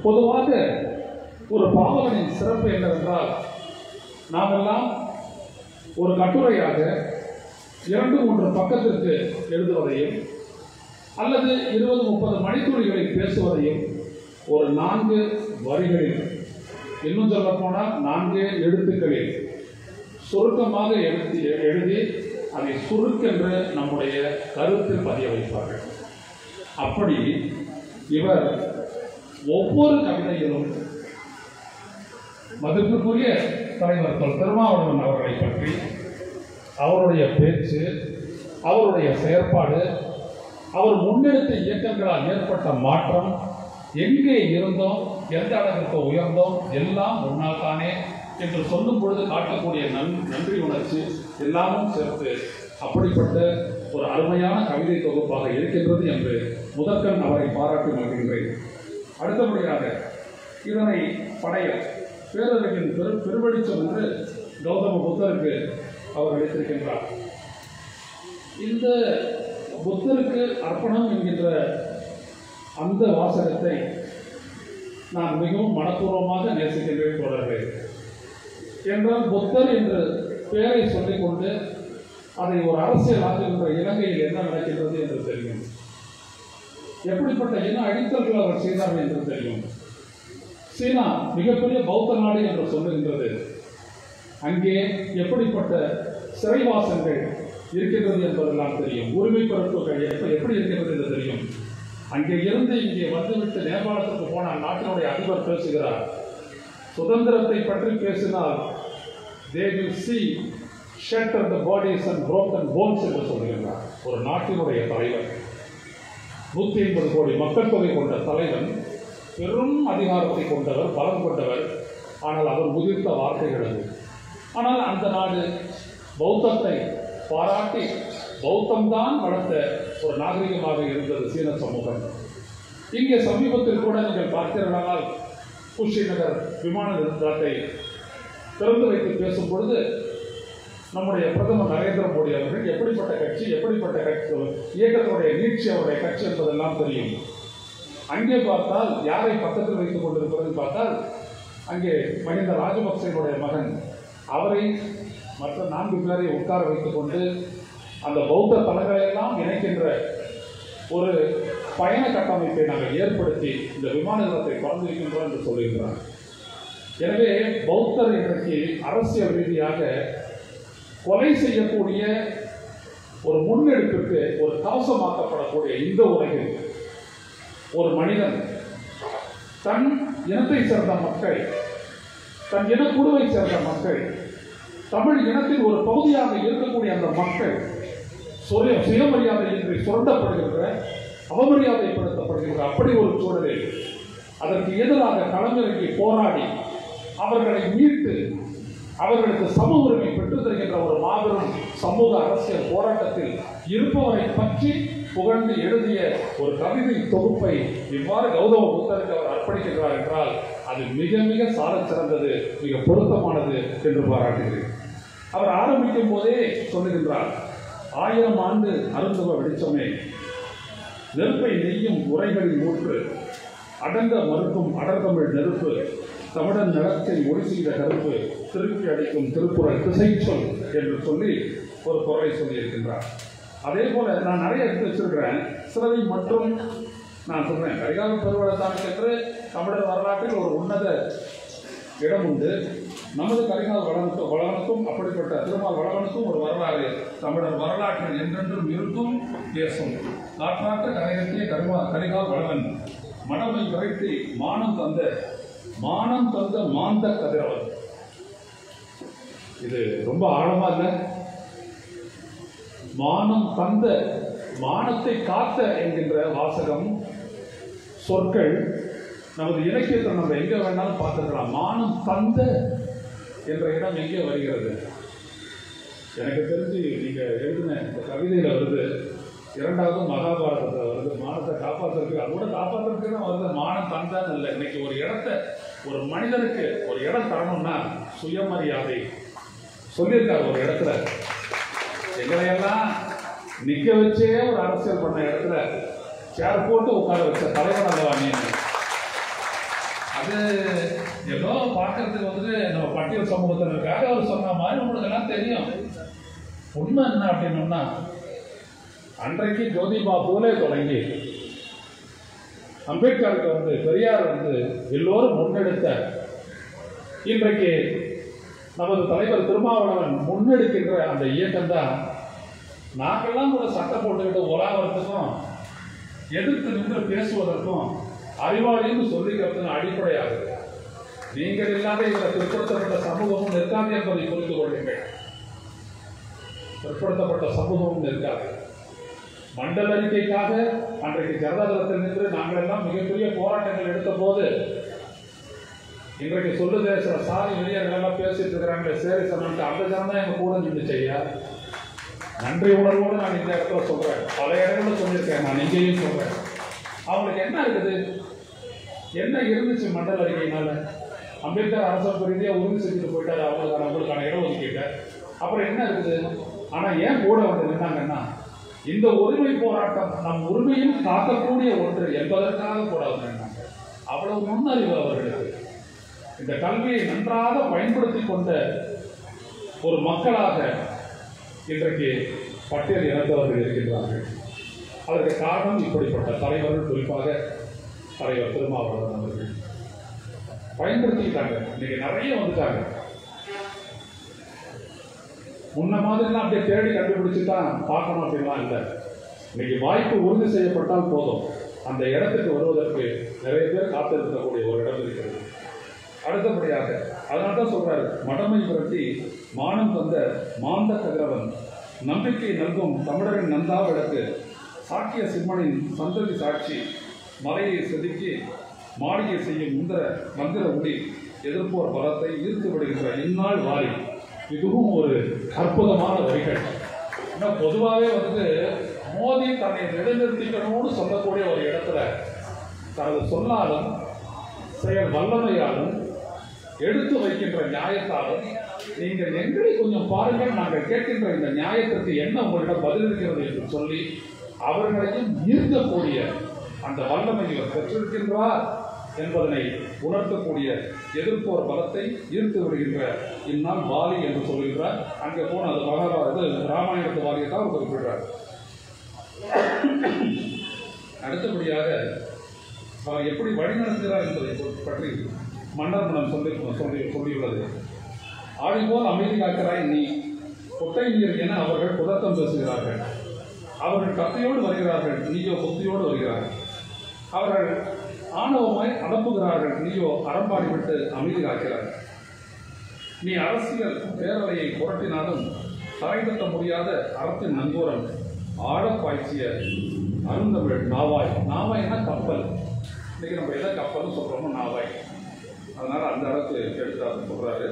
பொதுவாக ஒரு பாவலனின் சிறப்பு என்னவென்றால், நாமெல்லாம் ஒரு கட்டுரையாக 2-3 பக்கத்திற்கு எழுதுவதையும் அல்லது 20-30 மணித்துளிகளில் பேசுவதையும் ஒரு 4 வரிகளில், இன்னும் சொல்ல போனால் 4 எழுத்துக்களில் சுருக்கமாக எழுதி அதை சுருக்கென்று நம்முடைய கருத்தில் பதிய வைப்பார்கள். அப்படி இவர் ஒவ்வொரு கவிதையிலும் மதிப்புக்குரிய தலைவர் திருமாவளவன் அவர்களை பற்றி, அவருடைய பேச்சு, அவருடைய செயற்பாடு, அவர் முன்னெடுத்த இயக்கங்களால் ஏற்பட்ட மாற்றம், எங்கே இருந்தோம், எந்த அளவிற்கு உயர்ந்தோம், எல்லாம் முன்னால் தானே என்று சொல்லும் பொழுது காட்டக்கூடிய நன்றி உணர்ச்சி எல்லாமும் சேர்த்து அப்படிப்பட்ட ஒரு அருமையான கவிதை தொகுப்பாக இருக்கின்றது என்று முதற்கண் அவரை பாராட்டி மகிழ்கிறேன். அடுத்தபடியாக இதனை படைய பேரறிவின் பெருவெளிச்சம் என்று கௌதம புத்தருக்கு அவர் அளித்திருக்கின்றார். இந்த புத்தருக்கு அர்ப்பணம் என்கின்ற அந்த வாசகத்தை நான் மிகவும் மனப்பூர்வமாக நேசிக்கின்றேன் தோழர்களே. என்றால் புத்தர் என்று பெயரை சொல்லிக்கொண்டு அதை ஒரு அரசியலாக்குகின்ற இலங்கையில் என்ன நடக்கின்றது என்று தெரியும். எப்படிப்பட்ட இன அழித்தல்கள் அவர் செய்தார்கள் என்று தெரியும். சீனா மிகப்பெரிய பௌத்த நாடு என்று சொல்லுகின்றது. அங்கே எப்படிப்பட்ட சிறைவாசங்கள் இருக்கின்றது என்பதெல்லாம் தெரியும். உரிமை பரப்புகள் எப்படி இருக்கின்றது என்று தெரியும். அங்கே இருந்து இங்கே வந்துவிட்டு நேபாளத்துக்கு போனால் நாட்டினுடைய அதிபர் பேசுகிறார். சுதந்திரத்தை பற்றி பேசினால் they will see shattered bodies and broken bones என்று சொல்லுகிறார். ஒரு நாட்டினுடைய தலைவர், 180 கோடி மக்கள் தொகை கொண்ட தலைவன், பெரும் அதிகாரத்தை கொண்டவர், பலம் கொண்டவர். ஆனால் அவர் உதிர்த்த வார்த்தைகள் அது. ஆனால் அந்த நாடு பௌத்தத்தை பாராட்டி பௌத்தம்தான் வளர்த்த ஒரு நாகரிகமாக இருந்தது சீன சமூகம். இங்கே சமீபத்தில் கூட நீங்கள் பார்த்தீர்களானால் குஷிநகர் விமான நிலையத்தை திறந்து வைத்து பேசும் பொழுது நம்முடைய பிரதமர் நரேந்திர மோடி அவர்கள் எப்படிப்பட்ட கட்சி இயக்கத்தினுடைய நீட்சி அவருடைய கட்சி என்பதெல்லாம் தெரியும். அங்கே பார்த்தால் யாரை பக்கத்தில் வைத்துக் கொண்டிருக்கிறது பார்த்தால் அங்கே மஹிந்த ராஜபக்சேனுடைய மகன், அவரை மற்ற 4 பேரை உட்கார வைத்துக் கொண்டு அந்த பௌத்த தலங்களையெல்லாம் இணைக்கின்ற ஒரு பயண கட்டமைப்பை நாங்கள் ஏற்படுத்தி இந்த விமான நிலையத்தை திறந்திருக்கின்றோம் என்று சொல்லுகிறார். எனவே பௌத்தர் இன்றைக்கு அரசியல் ரீதியாக கொலை செய்யக்கூடிய ஒரு முன்னெடுப்பிற்கு ஒரு கவசமாக்கப்படக்கூடிய இந்த உலகில் ஒரு மனிதன் தன் இனத்தை சேர்ந்த மக்கள், தன் இனக்குழுவை சேர்ந்த மக்கள், தமிழ் இனத்தின் ஒரு பகுதியாக இருக்கக்கூடிய அந்த மக்கள் சுயமரியாதையின்றி சுரண்டப்படுகின்ற, அவமரியாதைப்படுத்தப்படுகின்ற அப்படி ஒரு சூழலில் அதற்கு எதிராக களமிறங்கி போராடி அவர்களை மீட்டு அவர்களுக்கு சம உரிமை பெற்றுத் தருகின்ற ஒரு மாபெரும் சமூக அரசியல் போராட்டத்தில் இருப்பவரை பற்றி புகழ்ந்து எழுதிய ஒரு கவிதை தொகுப்பை இவ்வாறு கௌதம புத்தருக்கு அவர் அர்ப்பணிக்கிறார் என்றால் அது மிக மிக சாலச் சிறந்தது, மிக பொருத்தமானது என்று பாராட்டுகிறேன். அவர் ஆரம்பிக்கும் போதே சொல்லுகின்றார், 1000 ஆண்டு அருந்துவ வெளிச்சமே, நெருப்பை நெய்யும் உரைகளில் ஊற்று, அடங்க மறுக்கும் அடர்தமிழ் நெருப்பு, தமிழன் நிலத்தை ஒளி செய்த கருப்பு, திருப்பி அடிக்கும் திருக்குறள் திசை சொல் என்று சொல்லி ஒரு குரலை சொல்லியிருக்கின்றார். அதே போல நான் நிறைய எடுத்து வச்சிருக்கிறேன். சிலதை மற்றும் நான் சொல்றேன். கரிகால பெருவளத்தானுக்கு என்று தமிழர் வரலாற்றில் ஒரு உன்னத இடம் உண்டு. நமது கரிகால் வளவனுக்கும் அப்படிப்பட்ட திருமால் வளவனுக்கும் ஒரு வரலாறு தமிழர் வரலாற்றில் என்றென்றும் இருக்கும் பேசும். காற்றாற்ற கரையத்திய கரிகால் வளவன் மனமை விரைத்தி மானம் தந்த மாந்த கதிரவன். இது ரொம்ப ஆழமா இல்லை? மானம் தந்த, மானத்தை காத்த என்கின்ற வாசகம், சொற்கள் நமது இலக்கியத்தில் நம்ம எங்க வேணாலும் பார்த்துக்கலாம். மானம் தந்த என்ற இடம் எங்கே வருகிறது? எனக்கு தெரிஞ்சு நீங்க எழுதின இந்த கவிதையில வருது, 2வது மகாபாரதத்தில் வருது. மானத்தை காப்பாற்றுறதுக்கு, அது கூட காப்பாற்றுறதுக்கு தான் வருது. மானம் தந்தான்னு இல்லை. இன்னைக்கு ஒரு இடத்த, ஒரு மனிதனுக்கு ஒரு இடம் தரணும்னா சுயமரியாதை சொல்லியிருக்காரு. ஒரு இடத்துல எங்களையெல்லாம் நிக்க வச்சே ஒரு அரசியல் பண்ண இடத்துல சேர் போட்டு உட்கார வச்ச தலைவர் அல்லவா நீ? அது ஏதோ பார்க்கறதுக்கு வந்துட்டு நம்ம பட்டியல் சமூகத்தினருக்காக அவர் சொன்ன மாதிரி உங்களுக்கு எல்லாம் தெரியும். உண்மை என்ன அப்படின்னா, அன்றைக்கு ஜோதிபா பூலே தொடங்கி அம்பேத்கருக்கு வந்து பெரியார் வந்து எல்லோரும் முன்னெடுத்த, இன்றைக்கு நமது தலைவர் திருமாவளவன் முன்னெடுக்கின்ற அந்த இயக்கம் தான் நாங்கெல்லாம் கூட சட்டை போட்டுக்கிட்டு உலாவறதுக்கும் எதிர்த்து நின்று பேசுவதற்கும் அறிவாளின்னு சொல்லிக்கிறதுக்கு அடிப்படையாகுது. நீங்கள் இல்லாத இதில் பிற்படுத்தப்பட்ட சமூகமும் நிற்காது என்பதை புரிந்து கொள்ளுங்கள். பிற்படுத்தப்பட்ட சமூகமும் நிற்காது. மண்டல அறிக்கைக்காக அன்றைக்கு ஜனதாதளத்தில் நின்று நாங்கள் எல்லாம் மிகப்பெரிய போராட்டங்கள் எடுத்த போது, இன்றைக்கு சொல்லுது சில சாதி வெளியர்கள் எல்லாம் பேசிட்டு இருக்கிறாங்களே சரி சொன்னிட்டு, அந்த ஜனம் தான் எங்க கூட நின்று செய்ய நன்றி உணர்வோடு நான் இந்த இடத்துல சொல்றேன். பல இடங்களில் சொல்லியிருக்கேன், நான் இங்கேயும் சொல்றேன். அவங்களுக்கு என்ன இருக்குது, என்ன இருந்துச்சு மண்டல அறிக்கையினால? அம்பேத்கர் அரசு ரீதியாக உறுதி செஞ்சுட்டு போயிட்டாரு அவங்களுக்கான இடஒதுக்கீட்டை. அப்புறம் என்ன இருக்குது? ஆனால் ஏன் கூட வந்து நின்னாங்கன்னா, இந்த உரிமை போராட்டம் நம் உரிமையும் காக்கக்கூடிய ஒன்று என்பதற்காக கூட வந்து நின்னாங்க. அவ்வளவு நுண்ணறிவு அவர்களுக்கு. இந்த கல்வியை நன்றாக பயன்படுத்தி கொண்ட ஒரு மக்களாக இன்றைக்கு பட்டியல் இறந்தவர்கள் இருக்கின்றார்கள். அதற்கு காரணம் இப்படிப்பட்ட தலைவர்கள், குறிப்பாக தலைவர் திருமாவளவன் அவர்கள் பயன்படுத்திக்கிட்டாங்க. இன்னைக்கு நிறைய வந்துட்டாங்க. முன்ன மாதிரிலாம் அப்படியே தேடி கண்டுபிடிச்சு தான் பார்க்கணும் அப்படின்லாம் இல்லை. இன்னைக்கு வாய்ப்பு உறுதி செய்யப்பட்டால் போதும், அந்த இடத்துக்கு வருவதற்கு நிறைய பேர் காத்திருக்கக்கூடிய ஒரு இடம் இருக்கிறது. அடுத்தபடியாக அதனால தான் சொல்றாரு, மடமை புரட்டி மானம் தந்த மாந்த கதிரவன், நம்பிக்கை நல்கும் தமிழரின் நந்தா விளக்கு, சாக்கிய சிம்மனின் சந்ததி சாட்சி, மலையை செதுக்கி மாளிகை செய்யும் மந்திர ஒளி, எதிர்ப்போர் பலத்தை ஈர்த்து விடுகின்ற இந்நாள் வாரி. இதுவும் ஒரு அற்புதமான வரிகள். இன்னும் பொதுவாகவே வந்து மோதி தன்னை நிலைநிறுத்திக்கணும்னு சொல்லக்கூடிய ஒரு இடத்துல தனது சொல்லாலும் செயல் வல்லமையாலும் எடுத்து வைக்கின்ற நியாயத்தாலும், நீங்கள் எங்களை கொஞ்சம் பாருங்கள், நாங்கள் கேட்கின்ற இந்த நியாயத்திற்கு என்ன உங்களிடம் பதில் இருக்கிறது என்று சொல்லி அவர்களையும் ஈர்க்கக்கூடிய அந்த வல்லமை இவர் பெற்றிருக்கின்றார் என்பதனை உணர்த்தக்கூடிய எதிர்ப்போர் பலத்தை ஈர்த்து விடுகின்ற இந்நாள் வாலி என்று சொல்கின்றார். அங்கே போன அது மகாபாரத ராமாயணத்து வாலியை தான் குறிப்பிடுறார். அடுத்தபடியாக அவர் எப்படி வழிநடத்துகிறார் என்பதை பற்றி மன்னர் மனம் சொல்லியுள்ளது. ஆடிபோல் அமைதி காக்கிறாய் நீ, கொட்டை நீர் என அவர்கள் குதர்த்தம் பேசுகிறார்கள். அவர்கள் கத்தையோடு வருகிறார்கள், நீயோ புத்தியோடு வருகிறார்கள். அவர்கள் ஆணவமாய் அனுப்புகிறார்கள், நீயோ அறம்பாடி விட்டு அமைதி காக்கிறார்கள். நீ அரசியல் பேரவையை புரட்டினாலும் தரை தட்ட முடியாத அறத்தின் நங்கூரம் ஆழ பாய்ச்சிய அருந்தமிழ் நாவாய். நாவாய்னா கப்பல். இன்னைக்கு நம்ம எதை கப்பல்னு சொல்றோமோ நாவாய். அதனால அந்த அளவுக்கு எடுத்து சொல்றாரு.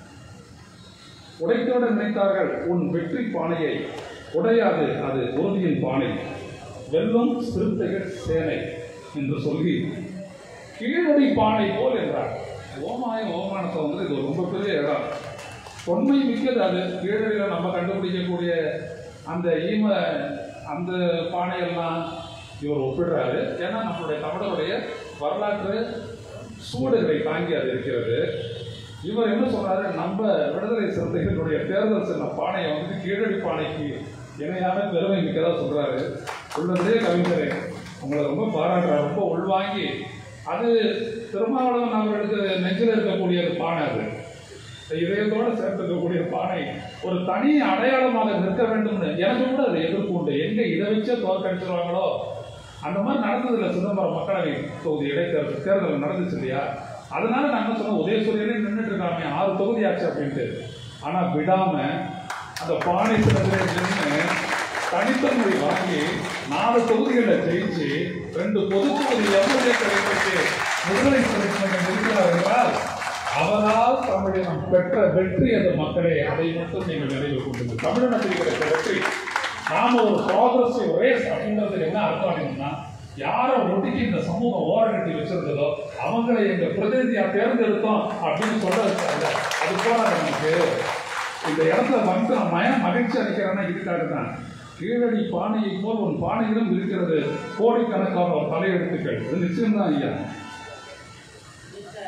உடைத்தோட நினைத்தார்கள் உன் வெற்றி பானையை, உடையாது அது உறுதியின் பானை, வெல்லும் சிறுத்தைகள் சேனை என்று சொல்லி கீழடி பானை போல் என்றார். ஓமானத்தை வந்து இது ரொம்ப பெரிய இடம், தொன்மை மிக்கது. அது கீழடியில் நம்ம கண்டுபிடிக்கக்கூடிய அந்த அந்த பானையெல்லாம் இவர் ஒப்பிடுறாரு. ஏன்னா நம்மளுடைய தமிழருடைய வரலாற்று சூடுகளை தாங்கி அது இருக்கிறது. இவர் என்ன சொல்றாரு, நம்ம விடுதலை சிறுத்தைகளுடைய தேர்தல் சின்ன பானையை வந்து கீழடி பானைக்கு இணையான பெருமை மிக்கதா சொல்றாரு. உள்ளதே கவிஞரே, உங்களை ரொம்ப பாராட்டுறாரு, ரொம்ப உள்வாங்கி. அது திருமாவளவன் அவர்களுக்கு நெஞ்சில் இருக்கக்கூடிய பானை, அது இதயத்தோடு சேர்த்துக்கக்கூடிய பானை, ஒரு தனி அடையாளமாக நிற்க வேண்டும்னு எனக்கு கூட அது எதிர்ப்பு உண்டு. எங்க இதை வச்சே தோற்கடிச்சிருவாங்களோ அந்த மாதிரி நடந்ததில்லை. சிதம்பரம் மக்களவை தொகுதி இடைத்தேர்தல் தேர்தல் நடந்துச்சு இல்லையா? அதனால நான் என்ன சொன்னேன், உதயசூரியனே நின்றுட்டு இருக்காங்க, 6 தொகுதி ஆச்சு அப்படின்ட்டு. ஆனா விடாம அந்த பானை சிறந்த நின்று தனித்தன்மை வாங்கி 4 தொகுதிகளில் ஜெயிச்சு 2 பொது தொகுதி எம்எல்ஏக்களை பெற்று விடுதலை சிறுத்தைகள் இருக்கிறார் என்றால் அவரால் தமிழினம் பெற்ற வெற்றி அந்த மக்களே. அதை மட்டும் நீங்கள் நினைவு கொண்டு தமிழினத்தில் கிடைத்த வெற்றி. நாம ஒரு ப்ராக்ரஸிவ் ரேஸ் அப்படின்றதுக்கு என்ன அர்த்தம் அப்படின்னா, யாரை ஒதுக்கி இந்த சமூகம் ஓரங்கட்டி வச்சிருந்ததோ அவங்களை எங்க பிரதிநிதியா தேர்ந்தெடுத்தோம் அப்படின்னு சொல்ல. அது போல நமக்கு இந்த இடத்துல வந்து நான் மகிழ்ச்சி அளிக்கிறேன்னா இதுக்காக தான். கீழடி பானையை போல் ஒரு பானையிலும் இருக்கிறது கோடிக்கணக்கான தலையெழுத்துக்கள். இது நிச்சயம்தான் ஐயா.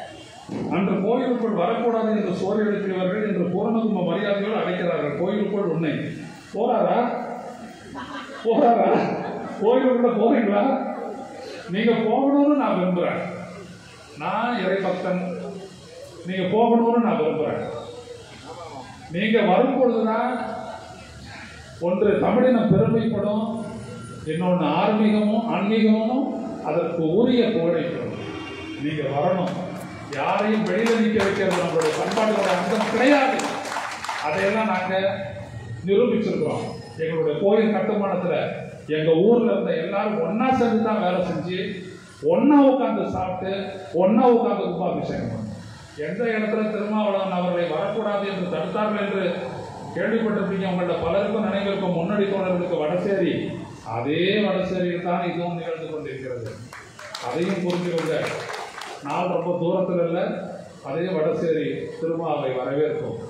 அன்று கோயிலுக்குள் வரக்கூடாது என்று சோறு எழுப்பியவர்கள் என்று பூரணகும்ப மரியாதையோடு அழைக்கிறார்கள். கோயிலுக்குள் உன்னை போறாரா? கோயிலுக்குள்ள போறீங்களா? நீங்க போகணும்னு நான் விரும்புறேன். நான் இறைபக்தன், நீங்க போகணும்னு நான் விரும்புறேன். நீங்க வரும்பொழுதுதான் ஒன்று தமிழினம் பெருமைப்படும், இன்னொன்று ஆன்மீகமும் அதற்கு உரிய புகழைப்படும். நீங்க வரணும். யாரையும் வெளியில நிற்க வைக்கிறது நம்மளுடைய பண்பாட்டோட அங்கம் கிடையாது. அதையெல்லாம் நாங்க நிரூபிச்சிருக்கிறோம். எங்களுடைய கோயில் கட்டுமானத்துல எங்க ஊர்ல இருந்த எல்லாரும் ஒன்னா சேர்ந்து தான் வேலை செஞ்சு ஒன்னா உட்கார்ந்து சாப்பிட்டு ஒன்னா உட்கார்ந்து கும்பாபிஷேகம். எந்த இடத்துல திருமாவளவன் அவர்களை வரக்கூடாது என்று தடுத்தார்கள் என்று கேள்விப்பட்டிருப்பீங்க. உங்களோட பலருக்கும் நினைவிருக்கும். முன்னணி தோழர்களுக்கு வடசேரி, அதே வடசேரியில் தான் இதுவும் நிகழ்ந்து கொண்டிருக்கிறது. அதையும் புரிஞ்சுக்கொள்ள. நாள் ரொம்ப தூரத்தில் இல்லை, அதே வடசேரி திருமாவை வரவேற்கும்.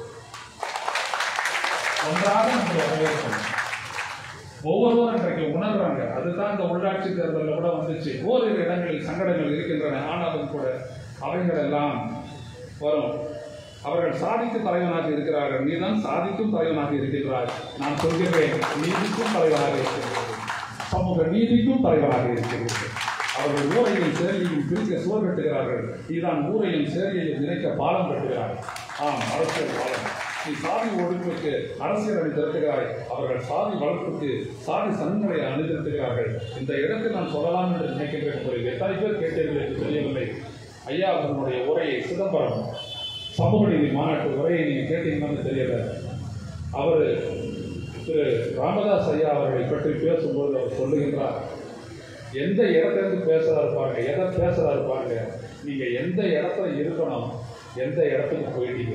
ஒன்றாக நம்ம வரவேற்கும். ஒவ்வொருவரும் இன்றைக்கு உணர்றாங்க. அதுதான் இந்த உள்ளாட்சி தேர்தலில் கூட வந்துச்சு. ஓரிரு இடங்களில் சங்கடங்கள் இருக்கின்றன. ஆனாலும் கூட அவைகள் எல்லாம் வரும். அவர்கள் சாதிக்கு தலைவனாக இருக்கிறார்கள். நீதான் சாதிக்கும் தலைவனாக இருக்கின்றாய். நான் சொல்கிறேன், நீதிக்கும் தலைவனாக இருக்கிறது, சமூக நீதிக்கும் தலைவனாக இருக்கிறது. அவர்கள் ஊரையும் சேரியையும் பிரிக்க சுவர் கட்டுகிறார்கள். நீதான் ஊரையும் சேரியையும் இணைக்க பாலம் கட்டுகிறார். ஆம், அரசியல் பாலம். நீ சாதி ஒழிப்புக்கு அரசியல் அணி திரட்டுகிறாய். அவர்கள் சாதி வளர்ப்புக்கு சாதி சங்கங்களை அணிதிரட்டுகிறார்கள். இந்த இடத்தில் நான் சொல்லலாம் என்று நினைக்கின்றேன். எத்தனை பேர் கேட்டீர்கள் என்று தெரியவில்லை. ஐயா அவர்களுடைய உரையை, சிதம்பரம் சமூக நீதி மாநாட்டு உரையை நீங்கள் கேட்டீங்கன்னு தெரியல. அவர் திரு ராமதாஸ் ஐயா அவர்களை பற்றி பேசும்போது அவர் சொல்லுகின்றார், எந்த இடத்திலிருந்து பேசுறாரு பாருங்க, எதை பேசுறாரு பாருங்க. நீங்க எந்த இடத்துல இருக்கணும், எந்த இடத்துக்கு போயிட்டீங்க.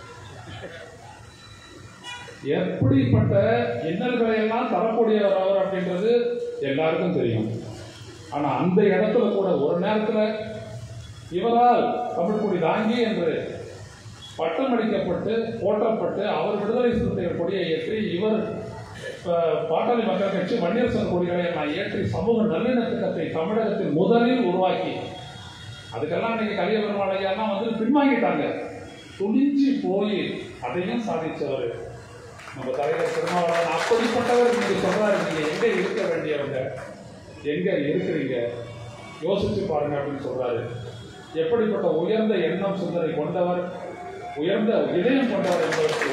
எப்படிப்பட்ட இன்னல்களை எல்லாம் தரக்கூடியவர் அவர் அப்படின்றது எல்லாருக்கும் தெரியும். ஆனா அந்த இடத்துல கூட ஒரு நேரத்துல இவரால் தமிழ்குடி தாங்கி என்று பட்டம் அளிக்கப்பட்டு போற்றப்பட்டு அவர் விடுதலை சிறுத்தைகள் கொடியை ஏற்றி, இவர் பாட்டாளி மக்கள் கட்சி வன்னியர் சங்க கொடிகளை நான் ஏற்றி சமூக நல்லிண திட்டத்தை தமிழகத்தில் முதலில் உருவாக்கி, அதுக்கெல்லாம் இன்னைக்கு கலிய பெருமாள் ஐயாலாம் வந்து பின்வாங்கிட்டாங்க. துணிஞ்சு போய் அதையும் சாதிச்சவர் நம்ம தலைவர் திருமாவளவன். அப்படிப்பட்டவர் நீங்க சொல்றாரு, நீங்க எங்க இருக்க வேண்டியவங்க, எங்க இருக்கிறீங்க யோசிச்சு பாருங்க அப்படின்னு சொல்றாரு. எப்படிப்பட்ட உயர்ந்த எண்ணம் சிந்தனை கொண்டவர், உயர்ந்த இதயம் கொண்டவர் என்பதற்கு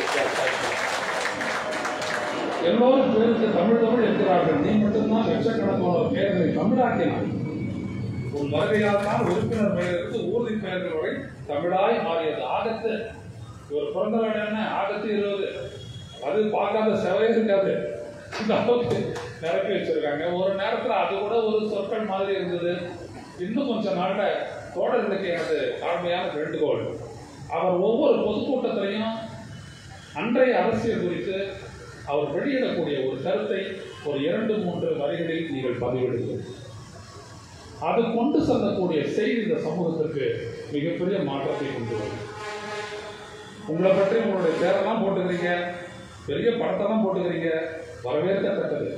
எல்லோரும் பேருக்கு தமிழ் என்கிறார்கள். நீ மட்டும்தான் லட்சக்கணக்கான பெயர்களை தமிழாக்கினார். உன் வருகையால் தான் உறுப்பினர் பெயருக்கு ஊர்தி பெயர்கள் வரை தமிழாய் மாறியது. ஆகத்து இவர் பிறந்த வேலை என்ன, ஆகத்து 20, அது பார்க்காத செவையே இருக்காது, நிரப்பி வச்சிருக்காங்க. ஒரு நேரத்தில் அது கூட ஒரு சொற்கள் மாதிரி இருந்தது. இன்னும் கொஞ்ச நாள்ல தோழர்களுக்கு எனது தாழ்மையான வேண்டுகோள், அவர் ஒவ்வொரு பொதுக்கூட்டத்திலையும் அன்றைய அரசியல் குறித்து அவர் வெளியிடக்கூடிய ஒரு கருத்தை ஒரு 2-3 வரிகளில் நீங்கள் பதிவிடுங்கள். அது கொண்டு செல்லக்கூடிய செய்தி இந்த சமூகத்திற்கு மிகப்பெரிய மாற்றத்தை கொண்டு வரும். உங்களை பற்றி உங்களுடைய பேரெல்லாம் போட்டுக்கிறீங்க, பெரிய படத்தெல்லாம் போட்டுக்கிறீங்க, வரவேற்கத்தக்கது.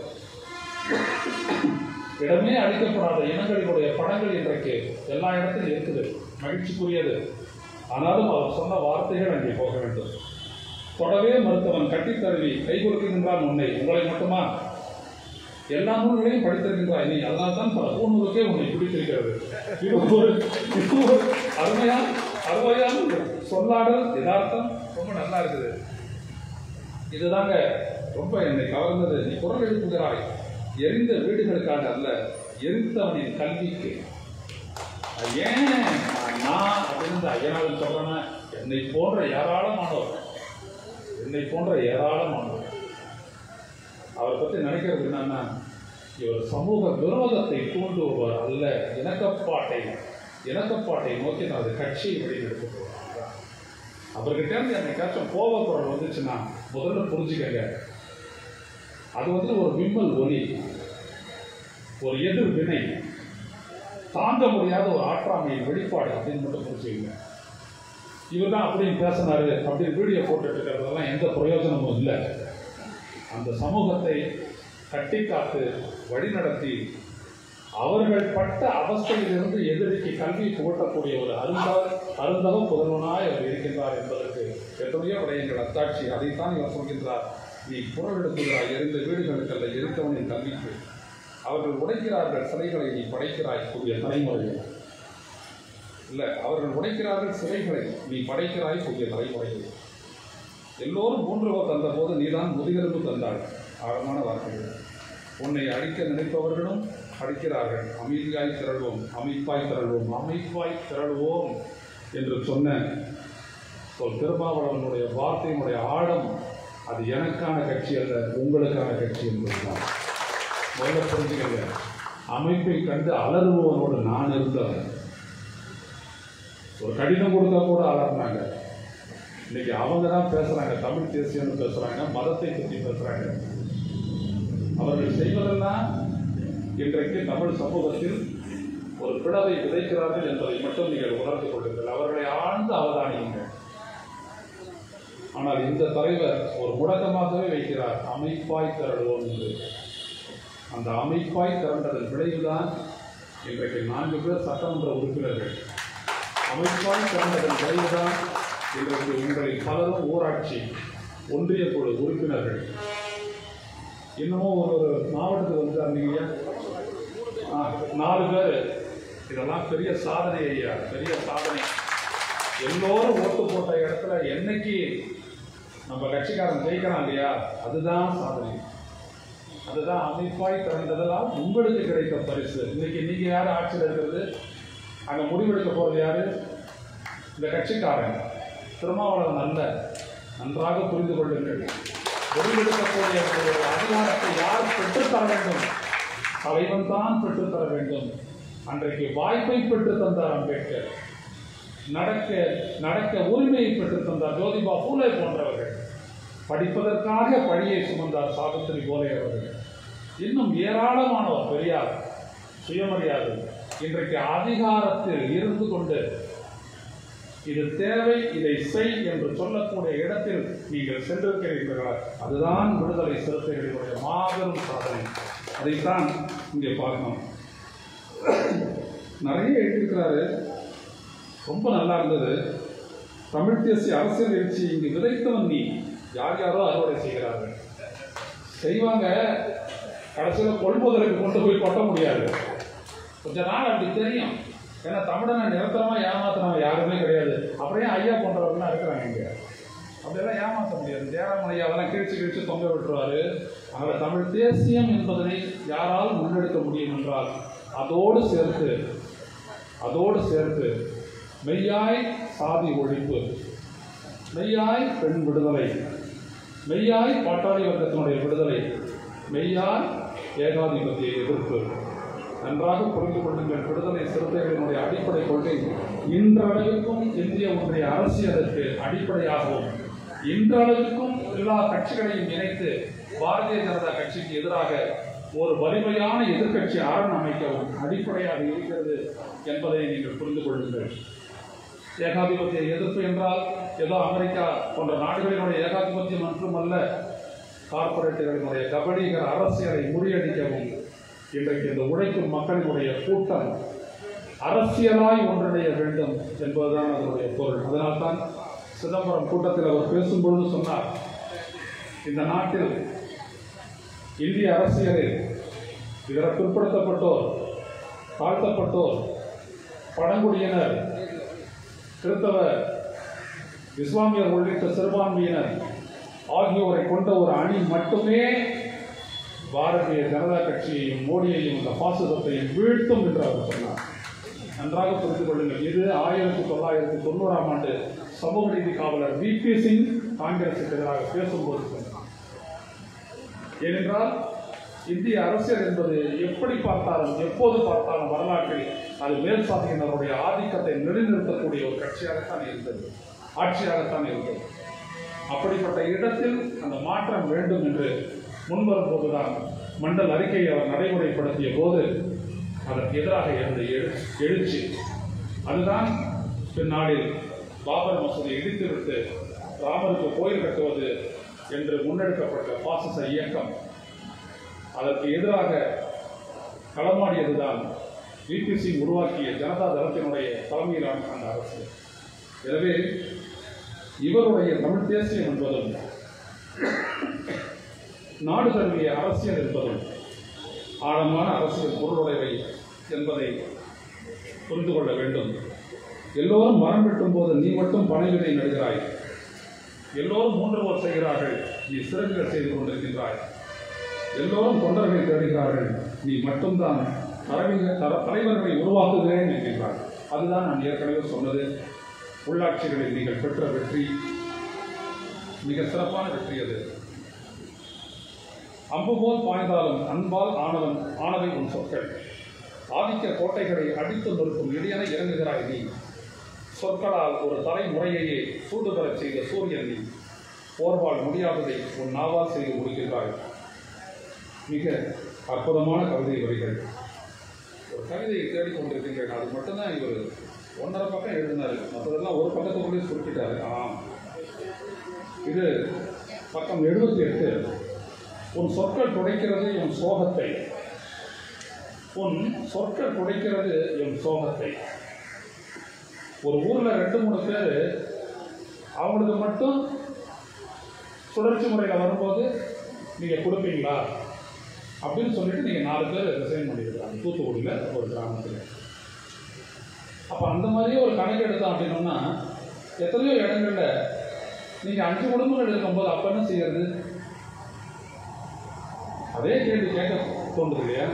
இடமே அளிக்கப்படாத இனங்களினுடைய படங்கள் இன்றைக்கு எல்லா இடத்திலும் இருக்குது, மகிழ்ச்சிக்குரியது. ஆனாலும் அவர் சொன்ன வார்த்தைகள் அங்கே போக வேண்டும். தொடவே மருத்துவன் கட்டித்தழுவி கை கொடுக்கின்றான் உன்னை, உங்களை மட்டுமா எல்லா நூல்களையும் படித்திருக்கின்றாய் நீ, அதனால் தான் பல பூநூலுக்கே உன்னை பிடித்திருக்கிறது. இது ஒரு அருமையான சொல்லாடல், யதார்த்தம் ரொம்ப நல்லா இருக்குது. இதுதாங்க ரொம்ப என்னை கவர்ந்தது. நீ குரல் எழுப்புகிறாய், எரிந்த வீடுகளுக்காக அல்ல, எரித்தவனின் கல்விக்கு. ஏன் நான் அப்படின்னு ஐயனாவில் சொல்றேன்னா, என்னை போன்ற ஏராளமானவர் அவரை பற்றி நினைக்கிறது என்னன்னா, இவர் சமூக விரோதத்தை தூண்டுபவர் அல்ல, இணக்கப்பாட்டை நோக்கி நான் அது கட்சியை வெளியெடுத்து போகிறார். அவர்கிட்ட இருந்து என்னைக்காச்சும் கோபக்குரல் வந்துச்சுன்னா முதல்ல புரிஞ்சுக்கங்க, அது வந்து ஒரு விம்மல் ஒலி, ஒரு எதிர் வினை, தாங்க முடியாத ஒரு ஆற்றாமையின் வெளிப்பாடு அப்படின்னு மட்டும் புரிஞ்சுக்கங்க. இவர் தான் அப்படின்னு பேசினாரு அப்படின்னு வீடியோ போட்டுட்டு இருக்கிறதெல்லாம் எந்த பிரயோஜனமும் இல்லை. அந்த சமூகத்தை கட்டி காத்து வழிநடத்தி அவர்கள் பட்ட அவஸ்தையிலிருந்து எதிரிக்கு கல்வி புகட்டக்கூடிய ஒரு அருந்தகம் புதல்வனாய் அவர் இருக்கின்றார் என்பதற்கு எத்தனையோ விடயங்கள் அத்தாட்சி. அதைத்தான் இவர் சொல்கின்றார். நீ குரல் எடுத்துகிறாய் எரிந்த வீடுகளுக்கல்ல எரித்தவனின் கல்விக்கு. அவர்கள் உடைக்கிறார்கள் சிலைகளை, நீ படைக்கிறாய் புதிய தலைமுறையில். இல்லை, அவர்கள் உடைக்கிறார்கள் சிலைகளை, நீ படைக்கிறாய் புதிய தலைமுறையில். எல்லோரும் மூன்றுவோ தந்த போது நீதான் முதுகெலும்பு தந்தாள். ஆழமான வார்த்தைகள். உன்னை அழிக்க நினைப்பவர்களும் அழிக்கிறார்கள். அமைதியாய் திரள்வோம், அமைப்பாய் திரள்வோம், அமைப்பாய் திரள்வோம் என்று சொன்ன திருமாவளவனுடைய வார்த்தையினுடைய ஆழம் அது எனக்கான கட்சி அல்ல, உங்களுக்கான கட்சி என்பதுதான். முதல்ல புரிஞ்சுக்கங்க. அமைப்பை கண்டு அலறுபவனோடு நான் இருந்தவன். ஒரு கடிதம் கொடுத்தா கூட அலர்னாங்க. இன்னைக்கு அவங்க தான் பேசுறாங்க, தமிழ் தேசியம்னு பேசுறாங்க, மதத்தை பற்றி பேசுறாங்க. அவர்கள் செய்வதெல்லாம் இன்றைக்கு தமிழ் சமூகத்தில் ஒரு பிளவை விதைக்கிறார்கள் என்பதை மட்டும் நீங்கள் உணர்ந்து கொள்ளுங்கள். அவர்களை ஆழ்ந்து அவதானியுங்கள். ஆனால் இந்த தலைவர் ஒரு முழக்கமாகவே வைக்கிறார், அமைப்பாய் திரளுவோம் என்று. அந்த அமைப்பாய் திரண்டதன் விளைவுதான் இன்றைக்கு 4 பேர் சட்டமன்ற உறுப்பினர்கள். அமைப்பாய் திரண்டதன் விளைவுதான் இன்றைக்கு உங்களில் பலரும் ஊராட்சி ஒன்றிய குழு உறுப்பினர்கள். இன்னமும் ஒரு மாவட்டத்துக்கு வந்துட்டாருங்க 4 பேர். இதெல்லாம் பெரிய சாதனை ஐயா, பெரிய சாதனை. எல்லோரும் ஓட்டு போட்ட இடத்துல என்னைக்கு நம்ம கட்சிக்காரன் ஜெயிக்கிறான் இல்லையா, அதுதான் சாதனை. அதுதான் அமைப்பாய் திரண்டதால் உங்களுக்கு கிடைத்த பரிசு. இன்னைக்கு நீங்க யார் ஆட்சியில் இருக்கிறது, அங்கே முடிவெடுக்க போறது யாரு? இந்த கட்சிக்காரன் திருமாவளவன் அல்ல. நன்றாக புரிந்து கொள்ளுங்கள். முடிவெடுக்கக்கூடிய அதிகாரத்தை யார் பெற்றுத்தர வேண்டும்? தலைவன் தான் பெற்றுத்தர வேண்டும். அன்றைக்கு வாய்ப்பை பெற்று தந்தார் அம்பேத்கர். நடக்க உரிமையை பெற்று தந்தார் ஜோதிபா பூலே போன்றவர்கள். படிப்பதற்காக பழியை சுமந்தார் சாவித்திரி போலே அவர்கள். இன்னும் ஏராளமானவர், பெரியார், சுயமரியாதை. இன்றைக்கு அதிகாரத்தில் இருந்து கொண்டு இது தேவை, இதை செய் என்று சொல்லக்கூடிய இடத்தில் நீங்கள் சென்றிருக்கிறீர்களா? அதுதான் விடுதலை சிறுத்தைகளுடைய மாபெரும் சாதனை. அதைத்தான் இங்கே பார்க்கணும். நிறைய எழுதியிருக்கிறாரு, ரொம்ப நல்லா இருந்தது. தமிழ் தேசிய அரசியல் எழுச்சி இங்கு விதைத்தவன் நீ. யார் யாரோ அறுவடை செய்கிறார்கள், செய்வாங்க. கடைசியில் கொள்முதலுக்கு கொண்டு போய் கொட்ட முடியாது. கொஞ்ச நாள் அப்படி தெரியும். ஏன்னா தமிழனை நிரந்தரமா ஏமாத்தினவங்க யாருமே கிடையாது. அப்படியே ஐயா போன்றவர்கள்லாம் இருக்கிறாங்க இங்க. அப்படியெல்லாம் ஏமாற்ற முடியாது. ஜெயராமன் ஐயா அதெல்லாம் கிழிச்சு தொங்க விட்டுருவாரு. ஆனால் தமிழ் தேசியம் என்பதனை யாரால் முன்னெடுக்க முடியும் என்றால் அதோடு சேர்த்து மெய்யாய் சாதி ஒழிப்பு, மெய்யாய் பெண் விடுதலை, மெய்யாய் பாட்டாளி வர்க்கத்தினுடைய விடுதலை, மெய்யாய் ஏகாதிபத்திய எதிர்ப்பு. நன்றாக புரிந்து கொள்ளுங்கள். விடுதலை சிறுத்தைகளினுடைய அடிப்படை கொள்கை இன்றளவிற்கும் இந்திய ஒன்றிய அரசியலுக்கு அடிப்படையாகவும், இன்றளவிற்கும் எல்லா கட்சிகளையும் இணைத்து பாரதிய ஜனதா கட்சிக்கு எதிராக ஒரு வலிமையான எதிர்கட்சி அரண் அமைக்கவும் அடிப்படையாக இருக்கிறது என்பதை நீங்கள் புரிந்து கொள்ளுங்கள். ஏகாதிபத்திய எதிர்ப்பு என்றால் ஏதோ அமெரிக்கா போன்ற நாடுகளினுடைய ஏகாதிபத்தியம் மட்டுமல்ல, கார்பரேட்டுகளினுடைய கபடீகர அரசியலை முறியடிக்கவும் இன்றைக்கு இந்த உழைக்கும் மக்களினுடைய கூட்டம் அரசியலாய் ஒன்றிணைய வேண்டும் என்பதுதான் அதனுடைய பொருள். அதனால்தான் சிதம்பரம் கூட்டத்தில் அவர் பேசும்பொழுது சொன்னார், இந்த நாட்டில் இந்திய அரசியலில் இதர பிற்படுத்தப்பட்டோர், தாழ்த்தப்பட்டோர், பழங்குடியினர், கிறிஸ்தவர், இஸ்லாமியர் உள்ளிட்ட சிறுபான்மையினர் ஆகியோரை கொண்ட ஒரு அணி மட்டுமே பாரதிய ஜனதா கட்சியையும் மோடியையும் இந்த பாசிசத்தையும் வீழ்த்தும் என்று அவர் சொன்னார். நன்றாக புரிந்து கொள்ளுங்கள். இது 1990ஆம் ஆண்டு சமூக நீதி காவலர் VP சிங் காங்கிரசுக்கு எதிராக பேசும்போது சொன்னார். ஏனென்றால் இந்திய அரசியல் என்பது எப்படி பார்த்தாலும் எப்போது பார்த்தாலும் வரலாற்றில் அது மேல் சாதியினருடைய ஆதிக்கத்தை நிலைநிறுத்தக்கூடிய ஒரு கட்சியாகத்தான் இருந்தது, ஆட்சியாகத்தான் இருந்தது. அப்படிப்பட்ட இடத்தில் அந்த மாற்றம் வேண்டும் என்று முன்வரும் போதுதான் மண்டல் அறிக்கையை அவர் நடைமுறைப்படுத்திய போது அதற்கு எதிராக இருந்த எழுச்சி. அதுதான் பின்னாளில் பாபர் மசூதியை இடித்துவிட்டு ராமருக்கு கோயில் கட்டுவது என்று முன்னெடுக்கப்பட்ட பாசிச இயக்கம். அதற்கு எதிராக களமாடியதுதான் VP சிங் உருவாக்கிய ஜனதா தளத்தினுடைய தலைமையிலான அந்த அரசு. எனவே இவருடைய தமிழ் தேசியம் என்பதும் நாடு தழுவிய அரசியல் என்பதும் ஆழமான அரசியல் பொருளுடையவை என்பதை புரிந்து கொள்ள வேண்டும். எல்லோரும் மரம் வெட்டும் போது நீ மட்டும் பனை விதை நடுகிறாய், எல்லோரும் மூன்றுவோர் செய்கிறார்கள், நீ சிறகுகள் செய்து கொண்டிருக்கின்றாய், எல்லோரும் தொண்டர்களை தேடுகிறார்கள், நீ மட்டும்தான் தலைவர்களை உருவாக்குகிறேன் என்கின்றார். அதுதான் நான் ஏற்கனவே சொன்னது. உள்ளாட்சிகளில் நீங்கள் பெற்ற வெற்றி மிக சிறப்பான வெற்றி. அது அம்புபோல் பாய்ந்தாலும் அன்பால் ஆனவை உன் சொற்கள். ஆதிக்க கோட்டைகளை அடித்து நொறுக்கும் இடையென இறங்குகிறாய் நீ. சொற்களால் ஒரு தலைமுறையையே சூடு பெறச் செய்த சூரியன் நீ. போர்வால் முடியாததை உன் நாவால் செய்து முடிக்கிறாய். மிக அற்புதமான கவிதை வரிகள். ஒரு கவிதையை தேடிக்கொண்டிருக்கின்றேன். அது மட்டும்தான் இவர் 1.5 பக்கம் எழுதினார், மற்றதெல்லாம் ஒரு பக்கத்துக்குள்ளேயே சுருக்கிட்டாரு. இது பக்கம் 78. உன் சொற்கள் துடைக்கிறது என் சோகத்தை, உன் சொற்கள் துடைக்கிறது என் சோகத்தை. ஒரு ஊரில் 2-3 பேர் அவங்களுக்கு மட்டும் சுழற்சி முறையில் வரும்போது நீங்கள் கொடுப்பீங்களா அப்படின்னு சொல்லிட்டு நீங்கள் 4 பேர் ரிசைன் பண்ணியிருக்காங்க தூத்துக்குடியில் ஒரு கிராமத்தில். அப்போ அந்த மாதிரியே ஒரு கணக்கு எடுத்தோம் அப்படின்னோம்னா எத்தனையோ இடங்களில் நீங்கள் 5 குடும்பங்கள் இருக்கும்போது அப்போ என்ன செய்யறது? அதே கேள்வி கேட்க தோன்றுது இல்லையா?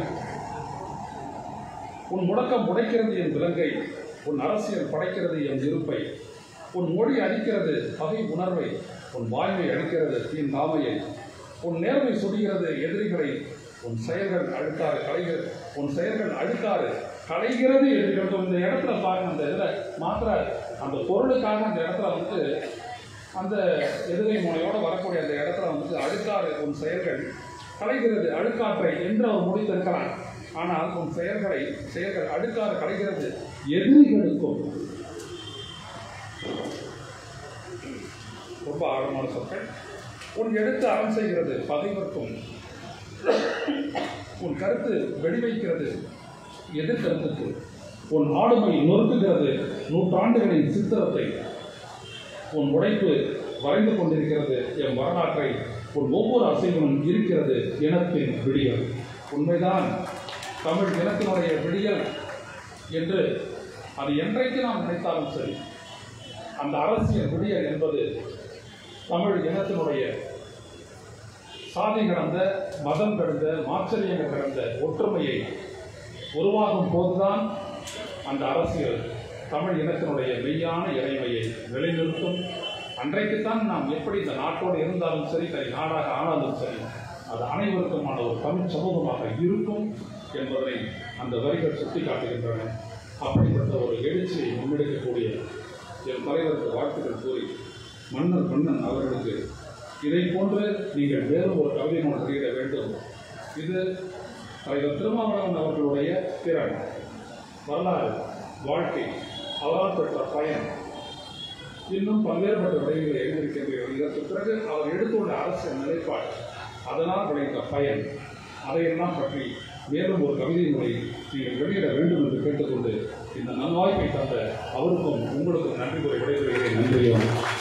உன் முடக்கம் உடைக்கிறது என் விலங்கை, உன் அரசியல் படைக்கிறது என் இருப்பை, உன் மொழி அடிக்கிறது பகை உணர்வை, உன் வாய்மை அடிக்கிறது தீன் தாமையை, உன் நேர்மை சுடுகிறது எதிரிகளை, உன் செயல்கள் அழுக்காறு கலைகிறது, உன் செயல்கள் அழுக்காறு கலைகிறது எதிரிகள். இந்த இடத்துல பாருங்க, அந்த இதில் மாத்திர அந்த பொருளுக்காக அந்த இடத்துல வந்து அந்த எதிரை முனையோடு வரக்கூடிய அந்த இடத்துல வந்து அழுக்காறு உன் செயல்கள் கலைகிறது அழுக்காற்றை என்று அவர் முடித்திருக்கிறான். ஆனால் உன் செயல்கள் அழுக்காறு கலைகிறது எதிரிகளுக்கும். ரொம்ப ஆழமான சொற்கள். உன் எழுத்து அறம் செய்கிறது பகைவர்க்கும், உன் கருத்து வெடிவைக்கிறது எதிர்கருத்துக்கு, உன் ஆளுமை நொறுக்குகிறது நூற்றாண்டுகளின் சித்திரத்தை, உன் உழைப்பு வரைந்து கொண்டிருக்கிறது என் வரலாற்றை, உன் ஒவ்வொரு அசைவனும் இருக்கிறது இனத்தின் விடியல். உண்மைதான், தமிழ் இனத்தினுடைய விடியல் என்று அது என்றைக்கு நாம் நினைத்தாலும் சரி, அந்த அரசியல் விடியல் என்பது தமிழ் இனத்தினுடைய சாதி கடந்த மதம் கடந்த மாச்சரியங்கள் கடந்த ஒற்றுமையை உருவாகும் போதுதான் அந்த அரசியல் தமிழ் இனத்தினுடைய மெய்யான இறைமையை நிலைநிறுத்தும். அன்றைக்குத்தான் நாம் எப்படி இந்த நாட்டோடு இருந்தாலும் சரி, தனி நாடாக ஆனாலும் சரி, அது அனைவருக்குமான ஒரு தமிழ் சமூகமாக இருக்கும் என்பதை அந்த வரிகள் சுட்டி காட்டுகின்றன. அப்படிப்பட்ட ஒரு எழுச்சியை முன்னெடுக்கக்கூடிய என் தலைவருக்கு வாழ்த்துக்கள் கூறி, மன்னன் அவர்களுக்கு இதை போன்று நீங்கள் வேறு ஒரு கவிதை நூல் வெளியிட வேண்டும். இது தலைவர் திருமாவளவன் அவர்களுடைய திறன், வரலாறு, வாழ்க்கை, அவரால் பெற்ற பயன், இன்னும் பல்வேறுபட்ட விடயங்களை எழுதியிருக்கின்றீர்கள். இதற்கு பிறகு அவர் எடுத்துள்ள அரசியல் நிலைப்பாடு, அதனால் விளைந்த பயன், அதையெல்லாம் பற்றி மேலும் ஒரு கவிதை நூலை நீங்கள் வெளியிட வேண்டும் என்று கேட்டுக்கொண்டு இந்த நல்வாய்ப்பை தந்த அவருக்கும் உங்களுக்கும் நன்றி கூறி விடைபெறுகிறேன். நன்றி.